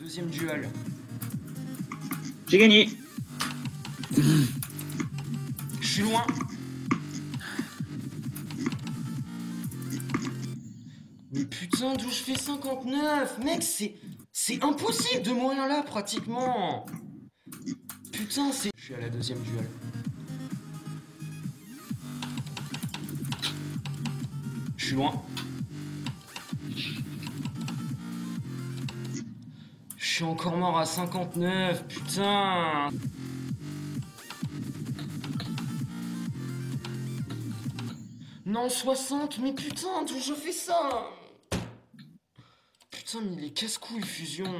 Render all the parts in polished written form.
Deuxième duel. J'ai gagné. Je suis loin. Mais putain, d'où je fais 59? Mec, c'est impossible de mourir là, pratiquement. Putain, c'est... Je suis à la deuxième duel. Je suis loin. Je suis encore mort à 59, putain. Non, 60, mais putain, d'où je fais ça? Putain, mais il est casse-couille, fusion.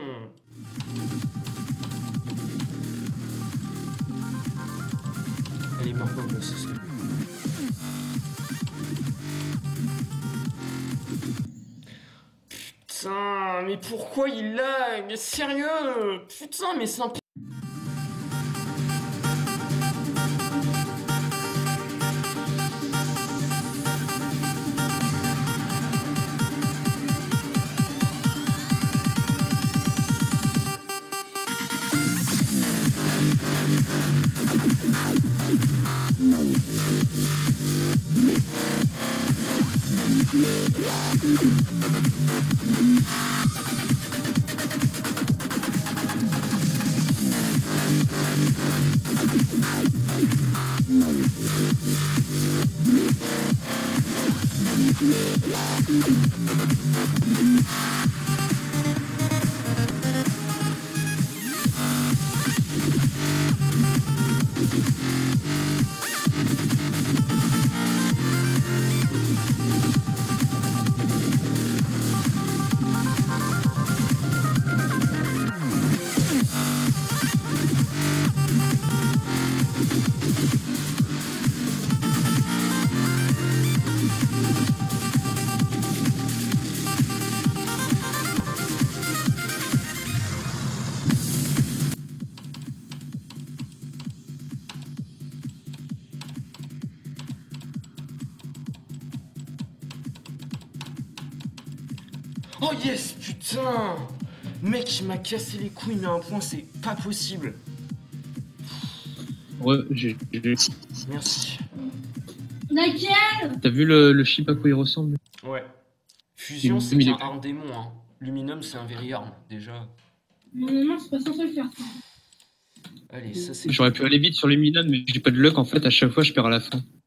Elle est morte, là, c'est ça. Putain, mais pourquoi il lag? Mais sérieux? Putain, mais c'est un... Oh yes, putain! Mec, il m'a cassé les couilles, mais à un point, c'est pas possible. Ouais, j'ai... Merci. Laquelle? T'as vu le chip à quoi il ressemble? Ouais. Fusion, c'est un arme démon, hein. Luminum, c'est un very-arme, déjà. Non, c'est pas censé le faire. Allez, ça c'est... J'aurais pu aller vite sur les Milan, mais j'ai pas de luck, en fait, à chaque fois je perds à la fin.